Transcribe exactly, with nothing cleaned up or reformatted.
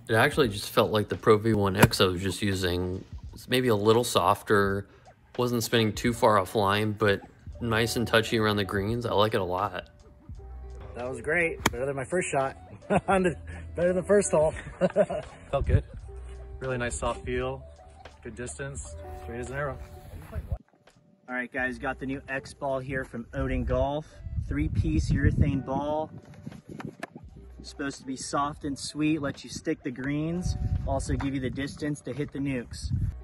It actually just felt like the Pro V one X I was just using. It's maybe a little softer, wasn't spinning too far offline, but nice and touchy around the greens. I like it a lot. That was great. Better than my first shot. Better than the first hole. Felt good. Really nice soft feel. Good distance. Straight as an arrow. All right, guys, got the new X ball here from ODIN Golf. Three-piece urethane ball. Supposed to be soft and sweet, let you stick the greens. Also give you the distance to hit the nukes.